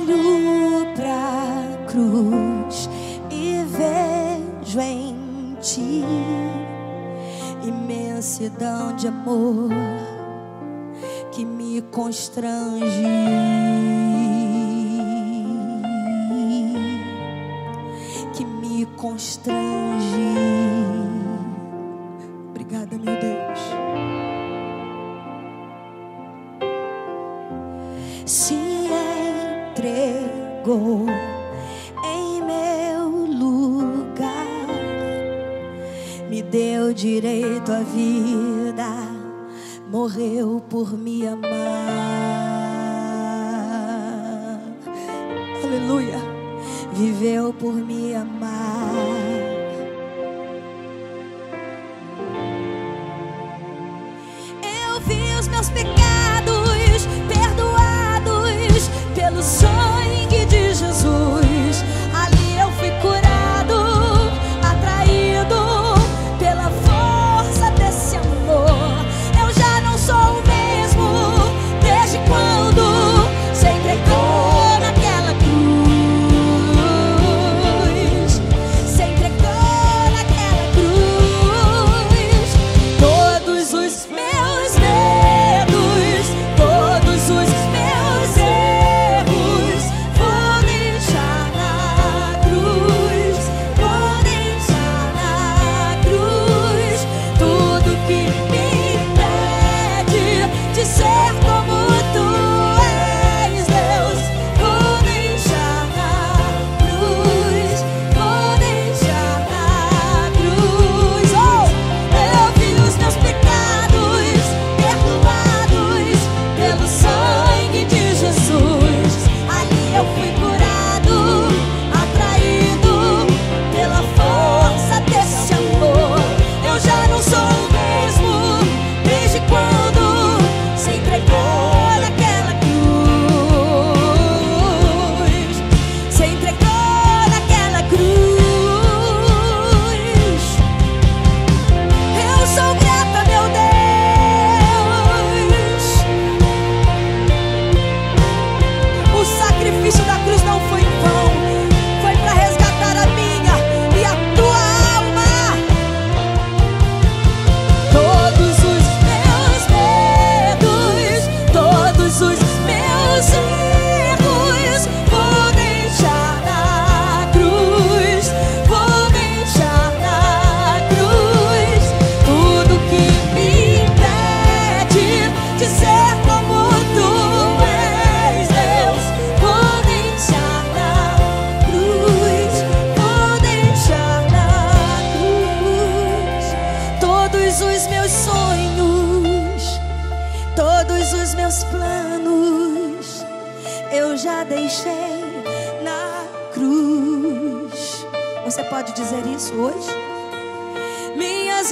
Olho pra cruz e vejo em ti imensidão de amor que me constrange, que me constrange. Obrigada, meu Deus. Se entregou em meu lugar, me deu direito à vida, morreu por me amar. Aleluia. Viveu por me amar. Eu vi os meus pecados perdoados pelo sangue de Jesus. Ali eu fui curado, atraído pela força desse amor. Eu já não sou o mesmo desde quando se entregou naquela cruz. Se entregou naquela cruz. Todos os meus medos, todos os meus erros vou deixar na cruz, vou deixar na cruz. Tudo que me impede de ser como tu és, Deus, vou deixar na cruz, vou deixar na cruz. Oh, eu vi os meus pecados perdoados pelo sangue de Jesus. Ali eu fui curado, atraído pela força desse amor. Eu já não sou o mesmo desde quando se entregou naquela cruz. Se entregou naquela cruz. Eu sou grata, meu Deus. O sacrifício da cruz não foi em vão. Foi para resgatar a minha e a tua alma. Todos os meus medos, todos os meus erros vou deixar na cruz, vou deixar na cruz. Tudo que me impede de ser como tu és, Deus, vou deixar na cruz, vou deixar na cruz. Todos os meus sonhos, todos os meus planos, eu já deixei na cruz. Você pode dizer isso hoje? Minhas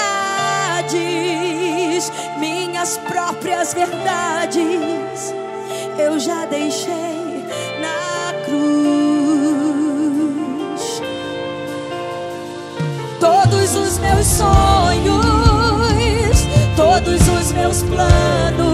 vaidades, minhas próprias verdades, eu já deixei na cruz. Todos os meus sonhos, todos os meus planos,